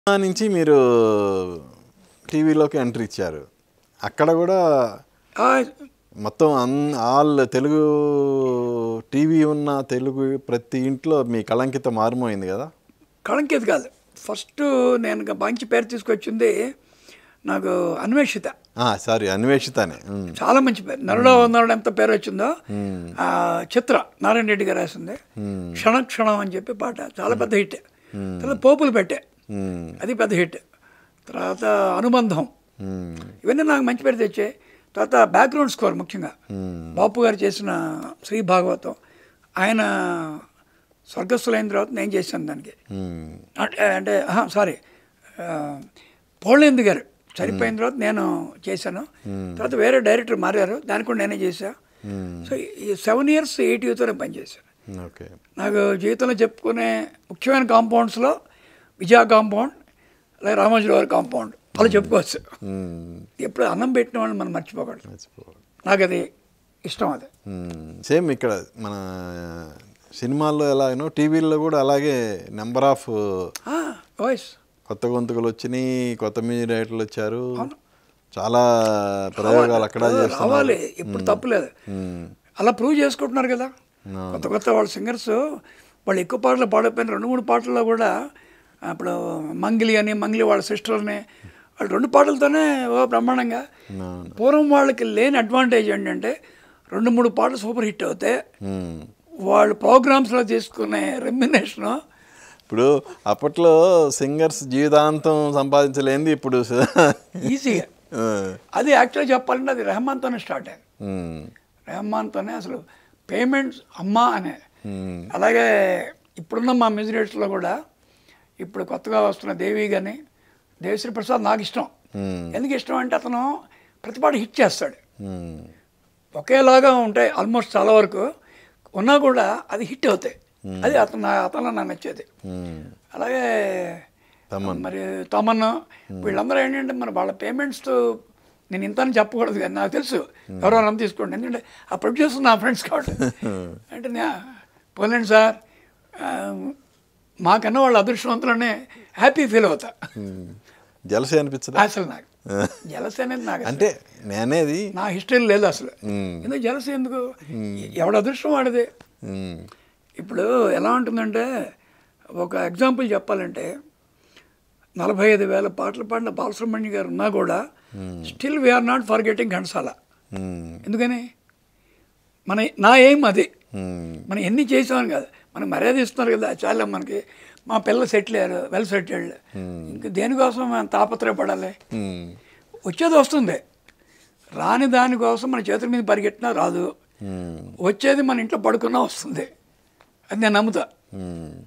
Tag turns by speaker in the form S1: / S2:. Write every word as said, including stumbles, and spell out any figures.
S1: నుంచి మీరు టీవీలోకి ఎంట్రీ ఇచ్చారు. అక్కడ కూడా మొత్తం అన్ ఆల్ తెలుగు టీవీ ఉన్న తెలుగు ప్రతి ఇంట్లో మీ కళంకిత మారుమోయింది కదా?
S2: కళంకిత కాదు, ఫస్ట్ నేను మంచి పేరు తీసుకొచ్చింది నాకు అన్వేషిత.
S1: సారీ అన్వేషితనే
S2: చాలా మంచి పేరు. నరుడో నరుడు ఎంత పేరు వచ్చిందో చిత్ర నారాయణ రెడ్డి గారు రాసింది. క్షణ క్షణం అని చెప్పి పాట చాలా పెద్ద హిట్. తర్వాత పోపులు పెట్టే, అది పెద్ద హిట్. తర్వాత అనుబంధం, ఇవన్నీ నాకు మంచి పేరు తెచ్చాయి. తర్వాత బ్యాక్గ్రౌండ్ స్కోర్ ముఖ్యంగా బాపు గారు చేసిన శ్రీ భాగవతం, ఆయన స్వర్గస్థులైన తర్వాత నేను చేశాను దానికి. అంటే సారీ పోలేందు గారు చనిపోయిన తర్వాత నేను చేశాను. తర్వాత వేరే డైరెక్టర్ మారారు, దానికి కూడా నేనే చేశా. సో ఈ సెవెన్ ఇయర్స్ ఎయిట్ యూతోనే పనిచేశాను. నాకు జీవితంలో చెప్పుకునే ముఖ్యమైన కాంపౌండ్స్లో విజయ కాంపౌండ్, అలాగే రామోజీరావు గారి కాంపౌండ్, అలా చెప్పుకోవచ్చు. ఎప్పుడు అన్నం పెట్టిన వాళ్ళని మనం మర్చిపోకూడదు. నాకు అది ఇష్టం. అది
S1: సేమ్ ఇక్కడ మన సినిమాల్లో ఎలాగనో టీవీల్లో కూడా అలాగే నెంబర్ ఆఫ్
S2: వాయిస్
S1: కొత్త గొంతుకులు వచ్చినాయి, కొత్త మ్యూజిక్ డైరెక్టర్లు వచ్చారు, చాలా ప్రయోగాలు అక్కడ
S2: రావాలి. ఇప్పుడు తప్పులేదు, అలా ప్రూవ్ చేసుకుంటున్నారు కదా కొత్త కొత్త వాళ్ళ సింగర్స్. వాళ్ళు ఎక్కువ పాటలు పాడకపోయిన రెండు మూడు పాటల్లో కూడా ఇప్పుడు మంగిలి అని మంగిలి వాళ్ళ సిస్టర్ని వాళ్ళు రెండు పాటలతోనే ఓ బ్రహ్మాండంగా. పూర్వం వాళ్ళకి లేని అడ్వాంటేజ్ ఏంటంటే రెండు మూడు పాటలు సూపర్ హిట్ అవుతాయి, వాళ్ళు ప్రోగ్రామ్స్లో తీసుకునే రెమ్యునేషను.
S1: ఇప్పుడు అప్పట్లో సింగర్స్ జీవితాంతం సంపాదించలేంది ఇప్పుడు
S2: ఈజీగా. అది యాక్చువల్గా చెప్పాలంటే అది రెహమాన్తోనే స్టార్ట్ అయ్యింది. రెహమాన్తోనే అసలు పేమెంట్స్ అమ్మా అనే. అలాగే ఇప్పుడున్న మా మ్యూజిక్ డైరెక్టర్లో కూడా ఇప్పుడు కొత్తగా వస్తున్న దేవి కానీ దేవిశ్రీ ప్రసాద్ నాకు ఇష్టం. ఎందుకు ఇష్టం అంటే అతను ప్రతిపాటు హిట్ చేస్తాడు. ఒకేలాగా ఉంటాయి ఆల్మోస్ట్ చాలా వరకు ఉన్నా కూడా అది హిట్ అవుతాయి. అది అతను అతను నాకు నచ్చేది. అలాగే మరి తమన్ వీళ్ళందరూ ఏంటంటే మరి వాళ్ళ పేమెంట్స్ నేను ఇంత అని చెప్పకూడదు కానీ నాకు తెలుసు ఎవరెవరైనా తీసుకోండి, ఎందుకంటే ఆ ప్రొడ్యూసర్ నా ఫ్రెండ్స్ కాబట్టి. అంటే పోలేండి సార్, మాకన్నా వాళ్ళ అదృష్టవంతులనే హ్యాపీ ఫీల్ అవుతా.
S1: జలసీ అనిపించదు
S2: అసలు నాకు. జలసీ అనేది నాకు
S1: అంటే నేనేది
S2: నా హిస్టరీ లేదు అసలు. ఎందుకు జలసీ ఎందుకు? ఎవడ అదృష్టం వాడిది. ఇప్పుడు ఎలా ఉంటుందంటే ఒక ఎగ్జాంపుల్ చెప్పాలంటే నలభై ఐదు వేల పాటలు పాడిన బాలసుబ్రహ్మణ్య గారు ఉన్నా కూడా still we are not forgetting Ghantasala. ఎందుకని? మన నా ఏం అది. మనం ఎన్ని చేసామని కాదు, మనకు మర్యాద ఇస్తున్నారు కదా చాలా. మనకి మా పిల్లలు సెటిల్ అయ్యారు, వెల్ సెటిల్డ్, ఇంకా దేనికోసం మనం తాపత్రయపడాలి? వచ్చేది వస్తుంది, రాని దానికోసం మన చేతుల మీద పరిగెట్టినా రాదు. వచ్చేది మన ఇంట్లో పడుకున్నా వస్తుంది, అది నేను నమ్ముతా.